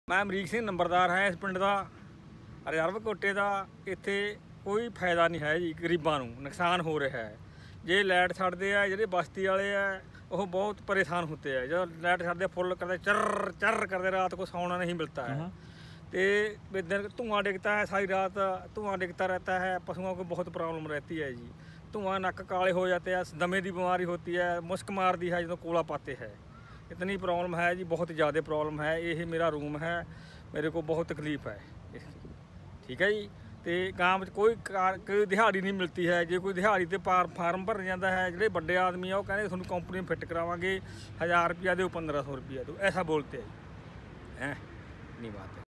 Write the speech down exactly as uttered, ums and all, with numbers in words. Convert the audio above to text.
मैं अमरीक सिंह नंबरदार है इस पिंड का रिजर्व कोटे का। इत्थे कोई फायदा नहीं है जी, गरीबां नूं नुकसान हो रहा है। जे लाइट छड्डदे आ जिहड़े बस्ती वाले आ वो बहुत परेशान होते हैं। जो लाइट छड्डदे फुल करते चर चर करते, रात को सोना नहीं मिलता है। तो दिन धुआं डिगता है, सारी रात धुआं डिगता रहता है। पशुओं को बहुत प्रॉब्लम रहती है जी। धुआं नक काले हो जाते हैं, दमे की बीमारी होती है, मुश्क मारती है जो कोला पाते हैं। इतनी प्रॉब्लम है जी, बहुत ज़्यादा प्रॉब्लम है। ये मेरा रूम है, मेरे को बहुत तकलीफ़ है इसकी, ठीक है जी। तो गाँव में कोई कार कोई दिहाड़ी नहीं मिलती है। जो कोई दिहाड़ी तो पार फार्म भर जाता है, जो बड़े आदमी है वो कहते थोड़ा कंपनी में फिट करावांगे, हज़ार रुपया दो, पंद्रह सौ रुपया दो, ऐसा बोलते हैं। हैं नहीं बात है।